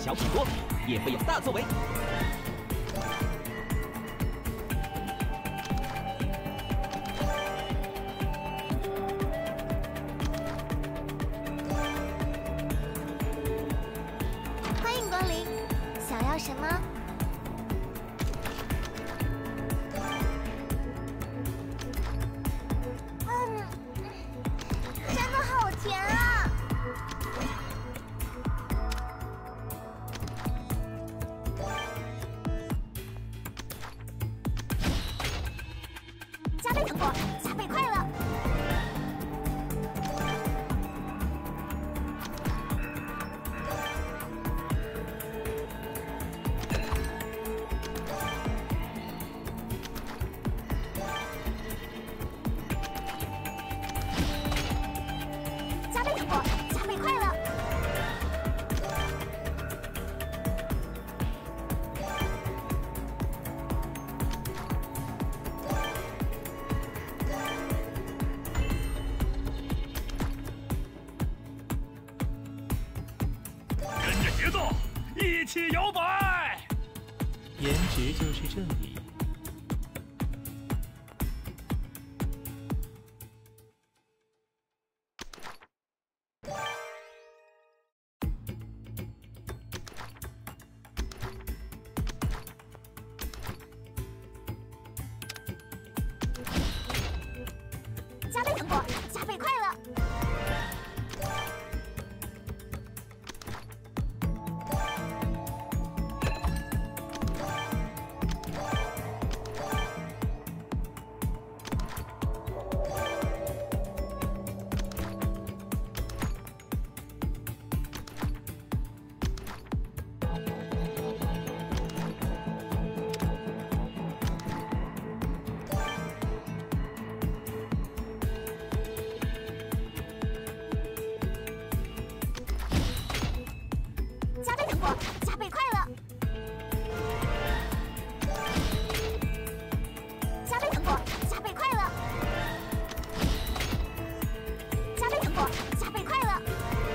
小品多也会有大作为。 欢迎光临，想要什么？真的好甜啊！ 加倍糖果，加倍快乐！加倍糖果，加倍快乐！ 跟着节奏，一起摇摆。 颜值就是这里。 加倍糖果，加倍快乐！加倍糖果，加倍快乐！加倍糖果，加倍快乐！加倍糖果，加倍快乐！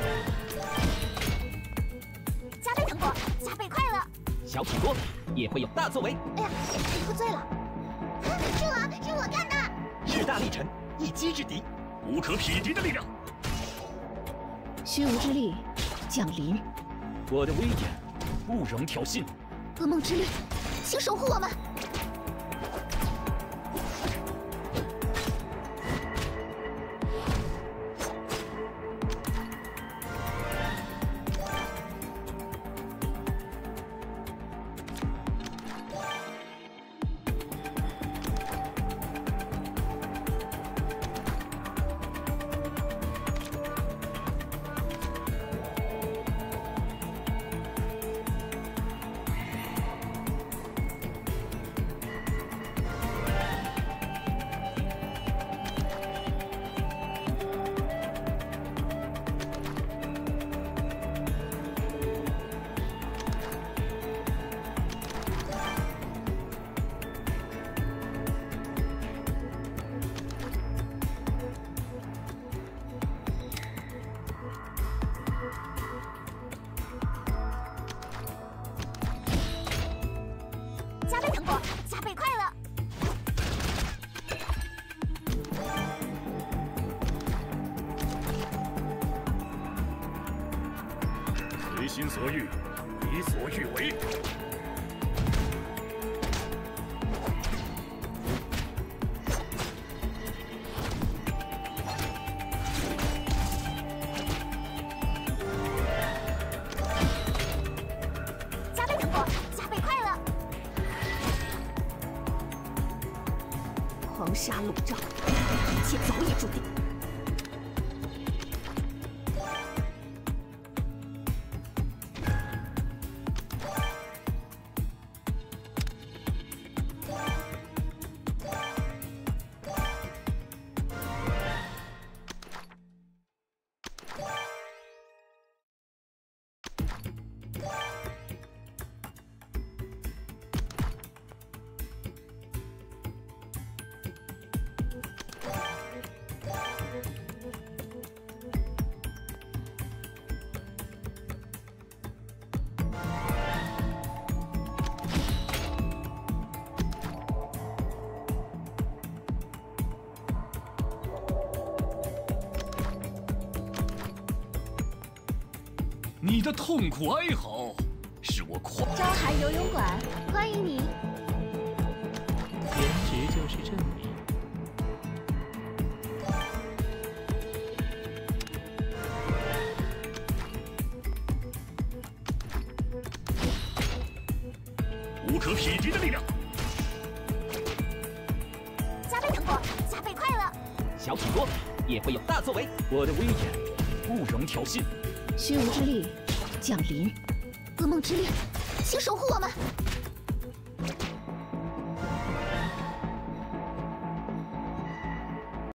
加倍糖果，加倍快乐！ 小品多也会有大作为。 哎呀，喝醉了！是我干的！ 势大力沉，一击之敌， 无可匹敌的力量。 虚无之力降临， 我的威严不容挑衅。 噩梦之力，请守护我们！加倍糖果，加倍快乐！ 随心所欲，为所欲为。 加倍糖果，加倍快乐！ 黄沙笼罩，一切早已注定。 你的痛苦哀嚎，使我狂。 朝韩游泳馆欢迎你。 颜值就是正义。 无可匹敌的力量。 加倍成果，加倍快乐。 小体多也会有大作为。 我的威严不容挑衅。 虚无之力降临。 噩梦之力，请守护我们。